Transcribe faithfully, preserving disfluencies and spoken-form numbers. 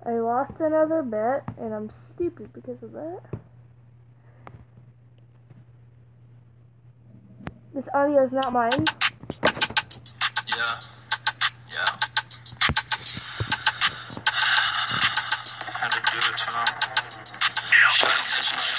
I lost another bet, and I'm stupid because of that. This audio is not mine. Yeah. Yeah. Had to do it to him.